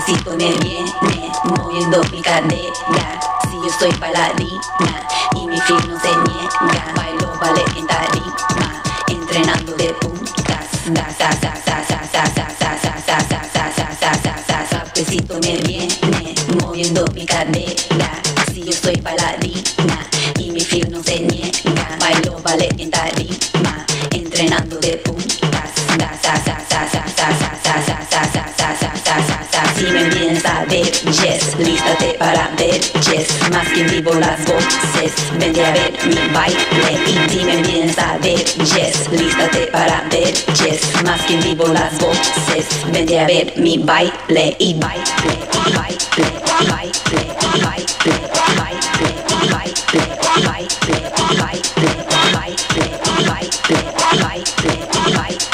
Despacito me viene moviendo mi cadera. Si yo soy bailarina y mi feet no se niega, bailo ballet en tarima, entrenando de puntas. Despacito me viene moviendo mi cadera. Si yo soy bailarina y mi feet no se niega, bailo ballet en tarima, entrenando de puntas. Si me vienes a ver, yes, lístate para ver, yes, más que en vivo las voces, vente a ver mi baile. Y si me vienes a ver, yes, lístate para ver, yes, más que en vivo las voces, vente a ver mi baile. Y baile, y baile, y baile, y baile, y baile, y baile, y baile, y baile, y baile, y baile, y baile, y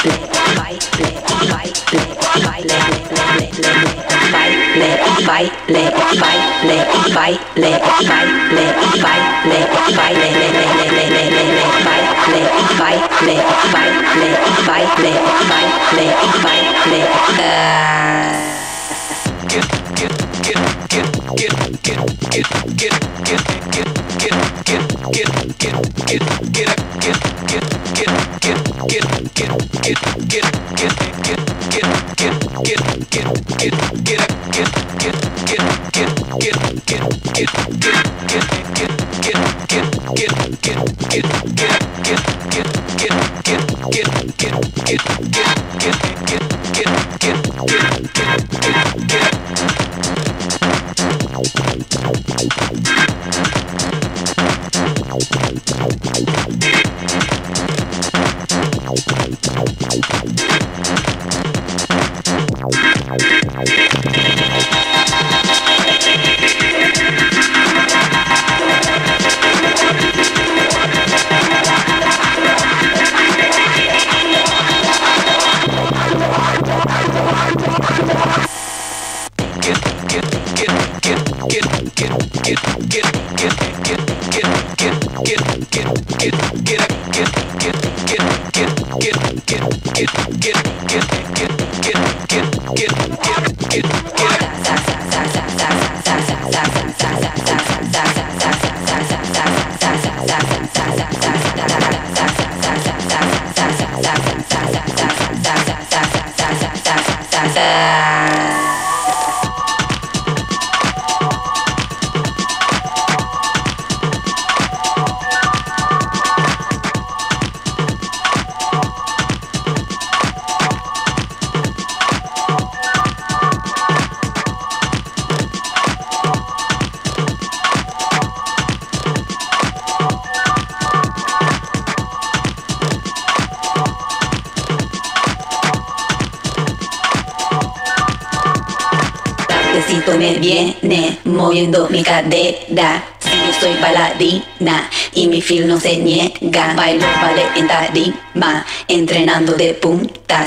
me viene moviendo mi cadera. Si yo soy bailarina y mi feel no se niega, bailo ballet en tarima, entrenando de puntas.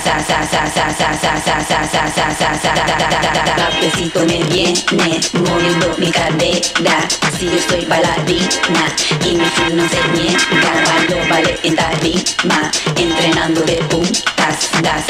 Despacito me viene moviendo mi cadera. Si yo soy bailarina y mi feel no se niega, bailo ballet en tarima, entrenando de puntas.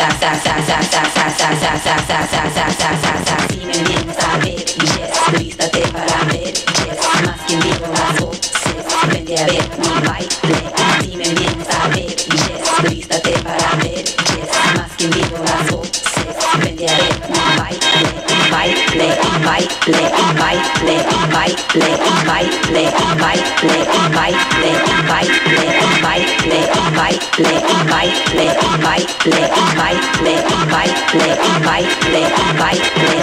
Si me vienes a ver, yes, lístate para ver, yes, más que en vivo las voces, vente a ver mi baile. Si me vienes a ver, yes, lístate para ver, yes, más que en vivo las voces, vente a ver mi baile. Y baile, y baile, y baile, y baile, y baile, y baile, y baile, y baile, y baile, y baile, y baile, y baile, y baile, y baile, y baile, y baile.